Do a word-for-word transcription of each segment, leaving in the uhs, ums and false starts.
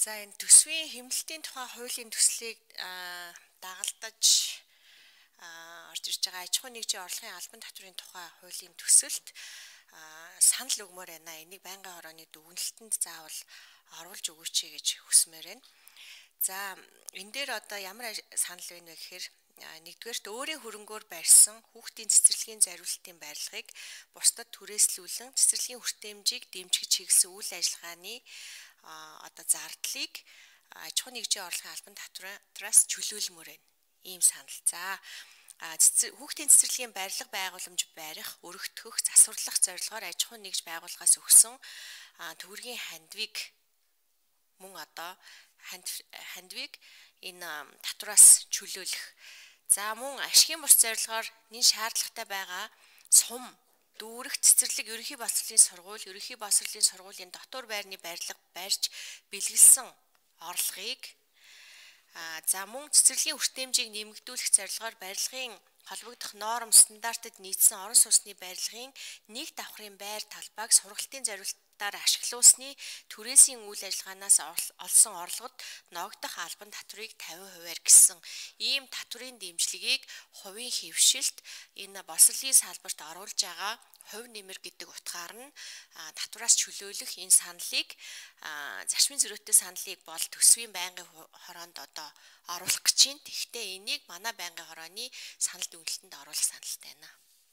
За энэ төсвийн хэмнэлтийн тухай хуулийн төслийг дагалдаж орж ирж байгаа аж ахуй нэгжийн орлогын албан татврын тухай хуулийн төсөлд санал өгмөр байна. Энийг байнгын хорооны дүгнэлтэнд заавал оруулж өгөөч гэж хүсмээр байна. За энэ дээр одоо ямар санал байна вэ гэхээр нэгдүгээрт өөрийн хөрөнгөөр барьсан хүүхдийн цэцэрлэгийн зориулалтын барилгыг бусдад түрээслүүлэн цэцэрлэгийн хүртээмжийг дэмжих чиглэсэн үйл ажиллагааны одоо зардлыг аж ахуй нэгжийн орлогын албан татвраас чөлөөлмөр байна. Ийм санал. За хүүхдийн цэцэрлэгийн барилга байгууламж барих, өргөтгөх, засварлах зорилгоор аж ахуй нэгж байгууллагаас өгсөн төгрөгийн хандвиг мөн одоо хандвиг энэ татвраас чөлөөлөх. За мөн ашигын бус зорилгоор энэ шаардлагатай байгаа сум дүүрэх цэцэрлэг ерөнхий боловсролын сургууль, ерөнхий боловсролын сургуулийн дотор байрны барилга барьж бэлгэлсэн орлогыг за мөн цэцэрлэгийн хүртээмжийг нэмэгдүүлэх зорилгоор барилгын холбогдох норм стандартад нийцсэн орон сууцны барилгын нэг давхрын байр талбайг сургалтын зорилтоор ашиглуулсны түрээсийн үйл ажиллагаанаас олсон орлогод ногдох албан татврыг тавин хувиар гэсэн ийм татврын дэмжлэгийг хувийн хэвшилт энэ боловсролын салбарт оруулж байгаа хувь нэмэр гэдэг утгаар нь татвраас чөлөөлөх энэ саналыг зарчмын зөрүүтэй саналыг бол төсвийн байнгын хороонд одоо оруулах гэж байна. Тэгэхдээ энийг манай байнгын хорооны санал дүгнэлтэнд оруулах саналтай байна.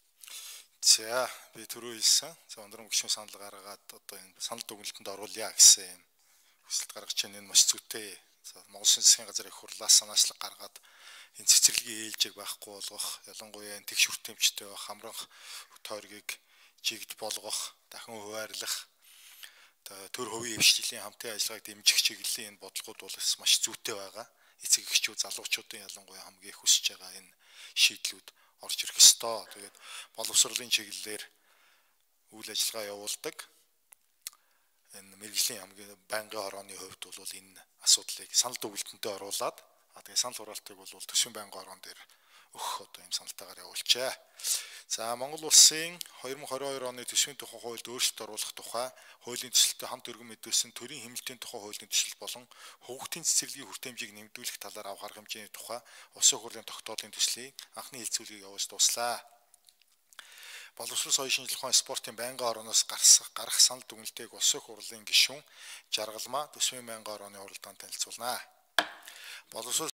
За би түрүү хэлсэн. За өндрөн гишүүн санал гаргаад одоо энэ санал дүгнэлтэнд оруулъя гэсэн юм хүсэлт гаргаж байна. Энэ маш зүйтэй. За Монгол Улсын засгийн газрын их хурлаас санаачлаг гаргаад энэ цэцэрлэгийн ээлжийг байхгүй болгох, ялангуяа энэ тэгш хүртээмжтэй байх хамрах тойргийг жигд болгох, дахин хуваарлах, төр хувийн хвшлийн хамтын ажиллагааг дэмжих чиглэлийн энэ бодлогууд бол маш зүйтэй байгаа. Эцэг эхчүүд, залуучуудын ялангуяа хамгийн их хүсэж байгаа энэ шийдлүүд орж ирэх ёстой. Тэгээд боловсролын чиглэлээр үйл ажиллагаа явуулдаг энэ мэрэгжлийн хамгийн байнгын хорооны хувьд бол энэ асуудлыг санал дүгнэлтэнтэй оруулаад а тэгээд санал хураалтыг бол төсвийн байнгын хороон дээр өгөх одоо юм саналтайгаар явуулчаа. За Монгол Улсын хоёр мың хорин хоёр оны төсвийн тухай хуульд өөрчлөлт оруулах тухай хуулийн төсөлтөд хамт өргөн мэдүүлсэн төрийн хэмнэлтийн тухай хуулийн төсөл болон хүүхдийн цэцэрлэгийн хүртээмжийг нэмэгдүүлэх талаар авах арга хэмжээний тухай Улсын хурлын тогтоолын төслийг анхны хэлцүүлгийг явуулж дуслаа. Боловсрол соёлын шинжилгээ ухааны спортын байнгын хорооноос гарах санал дүгнэлтийг Улсын хурлын гишүүн Жаргалмаа төсвийн байнгын хорооны хуралдаанд танилцуулнаа. Боловсрол